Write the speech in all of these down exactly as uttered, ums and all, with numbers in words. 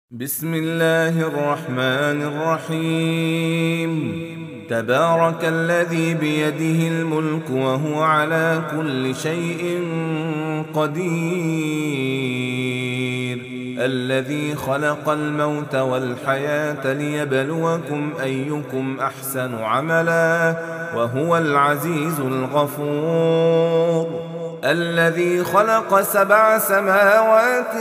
بسم الله الرحمن الرحيم. تبارك الذي بيده الملك وهو على كل شيء قدير، الذي خلق الموت والحياة ليبلوكم أيكم أحسن عملا وهو العزيز الغفور. الذي خلق سبع سماوات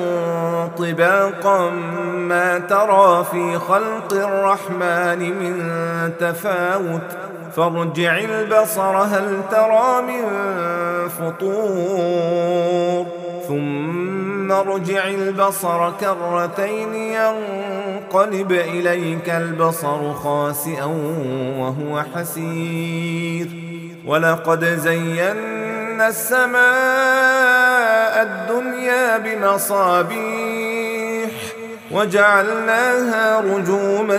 طباقا ما ترى في خلق الرحمن من تفاوت فارجع البصر هل ترى من فطور ثم ارجع البصر كرتين ينقلب إليك البصر خاسئا وهو حسير. ولقد زينا السماء الدنيا بمصابيح وجعلناها رجوما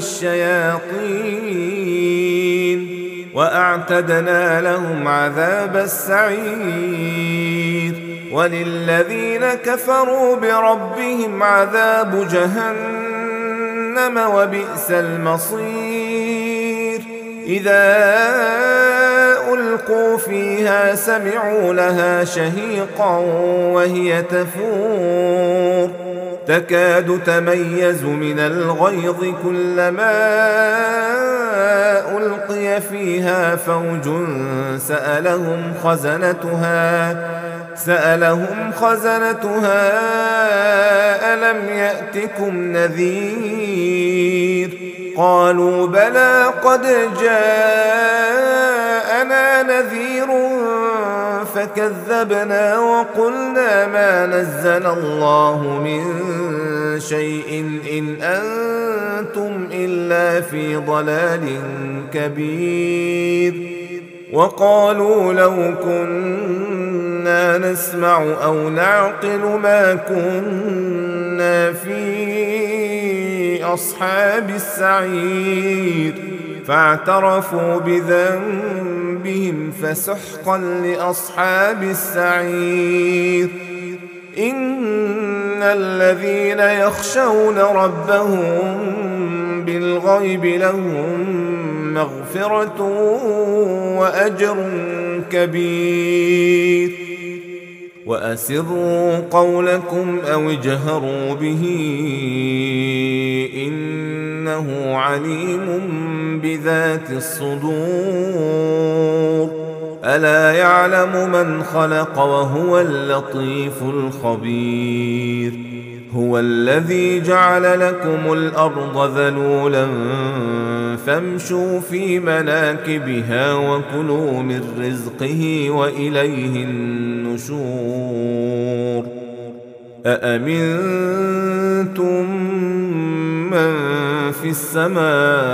للشياطين وأعتدنا لهم عذاب السعير. وللذين كفروا بربهم عذاب جهنم وبئس المصير. إذا ألقوا فيها سمعوا لها شهيقا وهي تفور تكاد تميز من الغيظ كلما ألقي فيها فوج سألهم خزنتها سألهم خزنتها ألم يأتكم نذير قالوا بلى قد جاءنا نذير فكذبنا وقلنا ما نزل الله من شيء إن أنتم إلا في ضلال كبير. وقالوا لو كنا نسمع أو نعقل ما كنا في أصحاب السعير فاعترفوا بذنبهم فسحقا لأصحاب السعير. إن الذين يخشون ربهم بالغيب لهم مغفرة وأجر كبير. وأسروا قولكم أو اجهروا به إنه عليم بذات الصدور. ألا يعلم من خلق وهو اللطيف الخبير. هو الذي جعل لكم الأرض ذلولا فامشوا في مناكبها وكلوا من رزقه وإليه النشور. أأمنتم من في السماء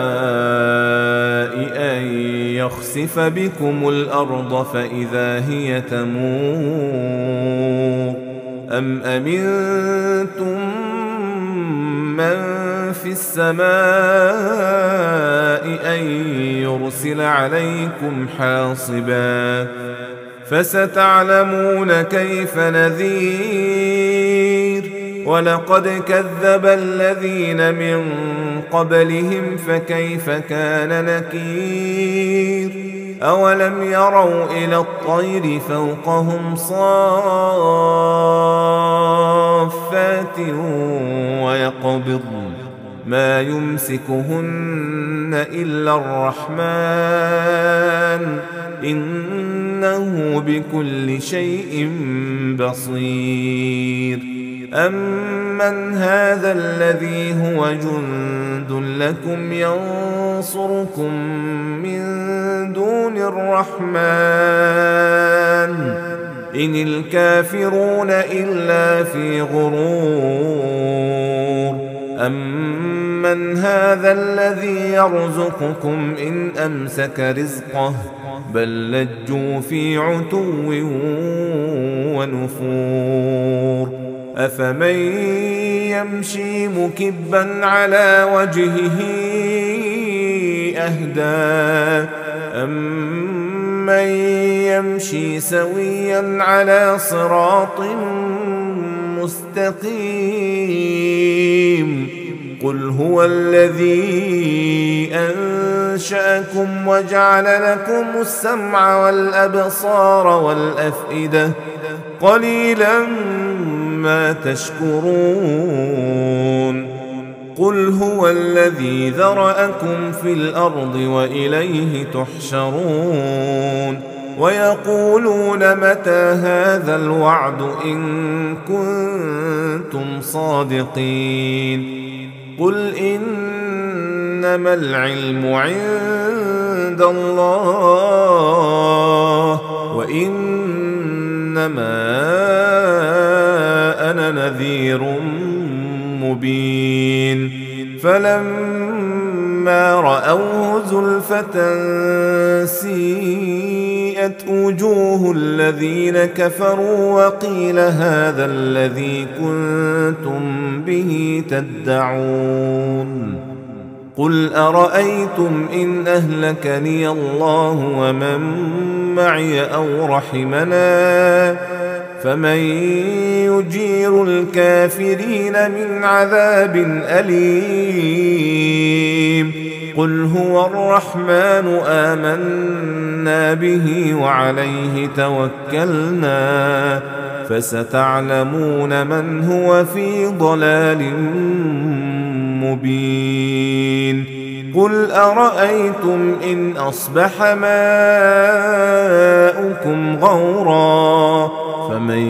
أن يخسف بكم الأرض فإذا هي تمور أم أمنتم من في السماء أن يرسل عليكم حاصبا فستعلمون كيف نذير. ولقد كذب الذين من قبلهم فكيف كان نكير. أولم يروا إلى الطير فوقهم صافات ويقبضن ما يمسكهن إلا الرحمن إنه بكل شيء بصير. أمن هذا الذي هو جند لكم ينصركم من دون الرحمن إن الكافرون إلا في غرور. أمن هذا الذي يرزقكم إن أمسك رزقه بل لجوا في عتو ونفور. أفمن يمشي مكبا على وجهه أهدى أمن يمشي سويا على صراط مستقيم قل هو الذي أنشأكم وجعل لكم السمع والأبصار والأفئدة قليلا ما تشكرون قل هو الذي ذرأكم في الأرض وإليه تحشرون ويقولون متى هذا الوعد إن كنتم صادقين قل إنما العلم عند الله وإنما أنا نذير مبين فلما رأوه زلفة سيئت وجوه الذين كفروا وقيل هذا الذي كنتم به تدعون قل أرأيتم إن أهلكني الله ومن معي أو رحمنا فمن يجير الكافرين من عذاب أليم قل هو الرحمن آمنا به وعليه توكلنا فستعلمون من هو في ضلال مبين قل أرأيتم إن أصبح ماؤكم غورا فمن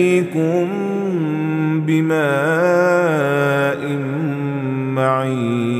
يأتيكم بماء معين